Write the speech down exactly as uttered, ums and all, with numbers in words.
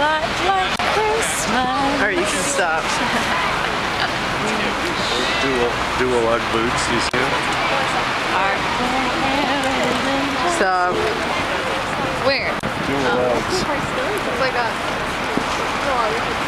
not like Christmas. Or you can stop. Dual, dual Ugg boots, you see them? Stop. Where? Dual Uggs. It's like a...